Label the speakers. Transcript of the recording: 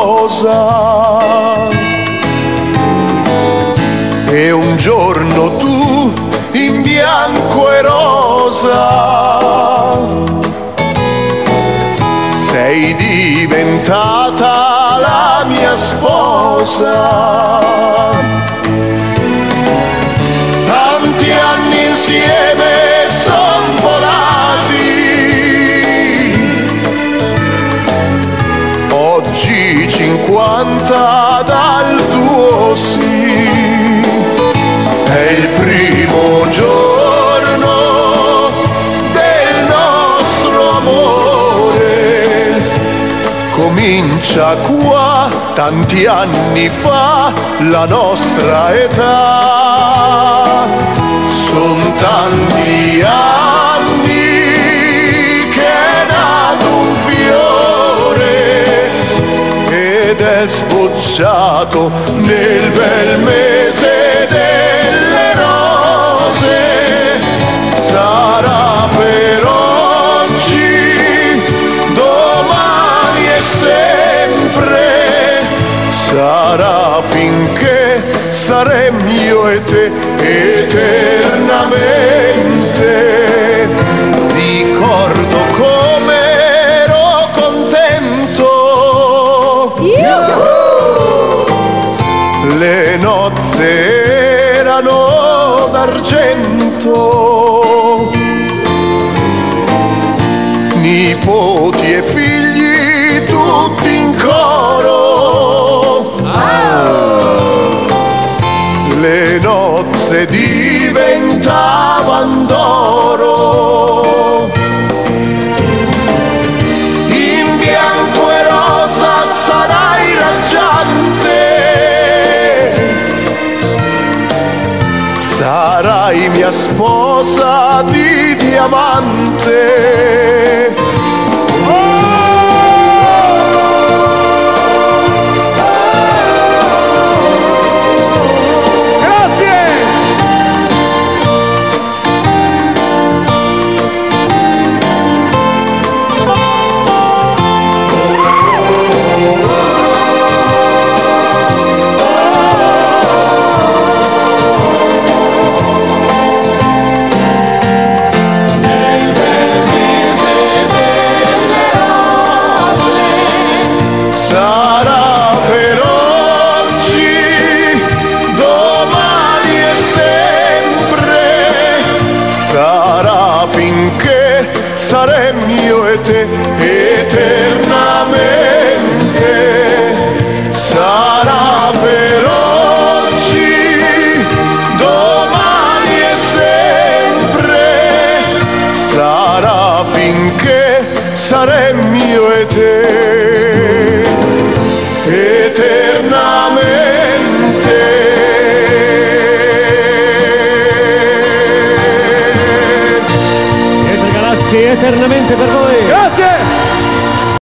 Speaker 1: rosa. E un giorno tu in bianco e rosa sei diventata la mia sposa. Tanti anni insieme son volati, oggi 50 dal tuo sì. È il primo giorno del nostro amore, comincia qua tanti anni fa la nostra età. Son tanti anni che è nato un fiore ed è sbocciato nel bel mese delle rose. Sarà per oggi, domani e sempre, sarà finché saremo io e te eternamente. Ricordo come ero contento, le nozze erano d'argento, nipoti e figli tutti in coro. Le nozze diventavan d'oro. In bianco e rosa sarai raggiante, sarai mia sposa di diamante. Sarà per oggi, domani e sempre, sarà finché saremo io e te eternamente. Sarà per oggi, domani e sempre, sarà finché saremo io e te eternamente.
Speaker 2: Pietro Galassi eternamente per voi.